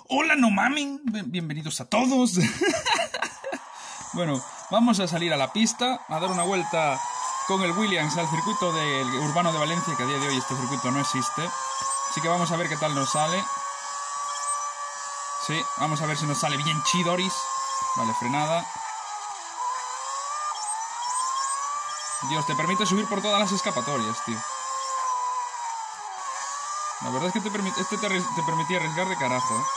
Hola, no mamen, bienvenidos a todos. Bueno, vamos a salir a la pista, a dar una vuelta con el Williams al circuito del urbano de Valencia, que a día de hoy este circuito no existe. Así que vamos a ver qué tal nos sale. Sí, vamos a ver si nos sale bien chidoris. Vale, frenada. Dios, te permite subir por todas las escapatorias, tío. La verdad es que te permitía arriesgar de carajo, ¿eh?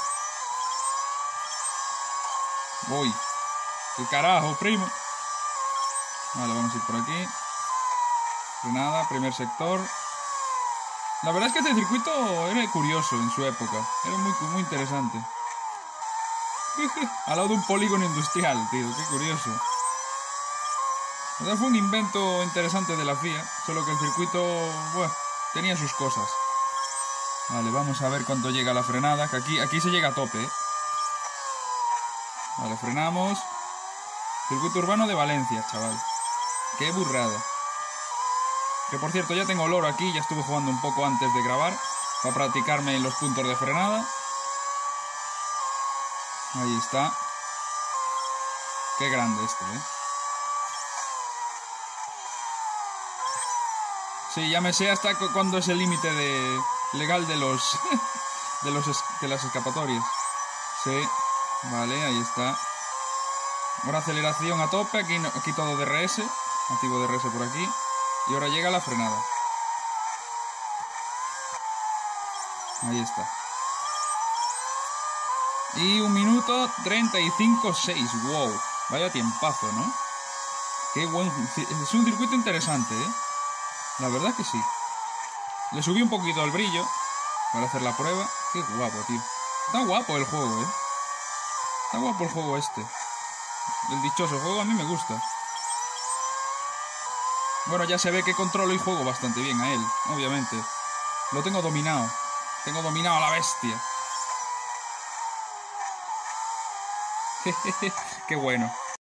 Voy. ¡Qué carajo, primo! Vale, vamos a ir por aquí. Frenada, primer sector. La verdad es que este circuito era curioso en su época. Era muy interesante. Al lado de un polígono industrial, tío. Qué curioso. O sea, fue un invento interesante de la FIA. Solo que el circuito, bueno, tenía sus cosas. Vale, vamos a ver cuánto llega la frenada. Que aquí se llega a tope, ¿eh? Vale, frenamos. Circuito urbano de Valencia, chaval. Qué burrada. Que por cierto, ya tengo loro aquí. Ya estuve jugando un poco antes de grabar para practicarme en los puntos de frenada. Ahí está. Qué grande este, ¿eh? Sí, ya me sé hasta cuándo es el límite legal de las escapatorias. Sí, vale, ahí está. Ahora aceleración a tope, aquí todo DRS. Activo DRS por aquí. Y ahora llega la frenada. Ahí está. Y 1 minuto 35.6. Wow, vaya tiempazo, ¿no? Qué buen... Es un circuito interesante, ¿eh? La verdad que sí. Le subí un poquito el brillo para hacer la prueba. Qué guapo, tío. Está guapo el juego, ¿eh? Está guapo el juego este. El dichoso juego a mí me gusta. Bueno, ya se ve que controlo y juego bastante bien a él, obviamente. Lo tengo dominado. Tengo dominado a la bestia. Qué bueno.